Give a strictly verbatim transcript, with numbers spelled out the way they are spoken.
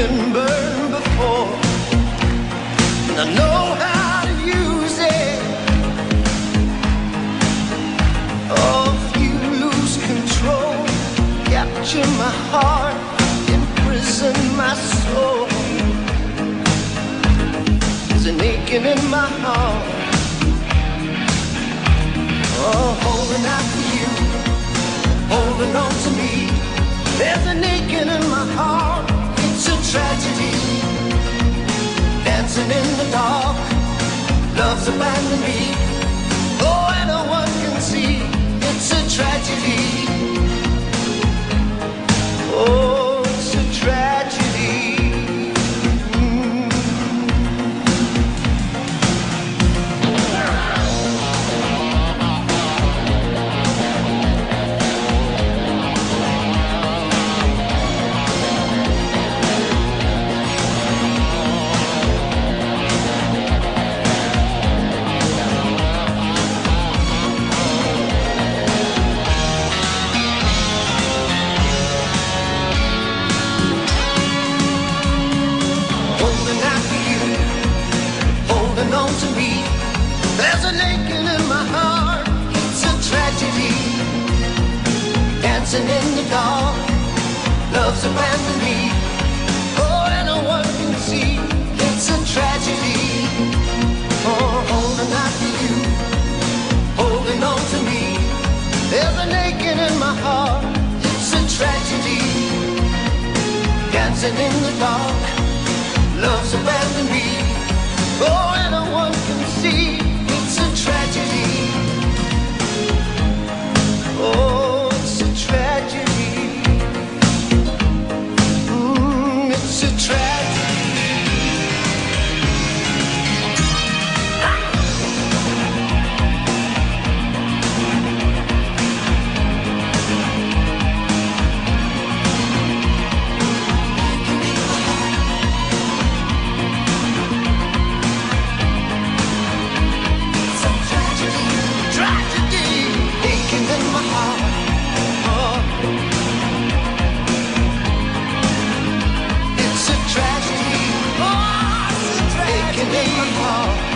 been burned before, and I know how to use it. Oh, if you lose control, capture my heart, imprison my soul. There's an aching in my heart, oh, holding out for you, holding on to me. There's an aching in my heart, it's a tragedy. Dancing in the dark, love's abandoned me. Oh, and no one can see, it's a tragedy. Oh, it's a tragedy. On to me, there's an aching in my heart, it's a tragedy. Dancing in the dark, love's abandoned me. Oh, and no one can see, it's a tragedy. Oh, holding out to you, holding on to me. There's an aching in my heart, it's a tragedy. Dancing in the dark, love's abandoned me. Oh, and no one can see, it's a tragedy. Oh, it's a tragedy. Mm, it's a tragedy. It's a tragedy, oh, it's a tragedy. Aching in my heart.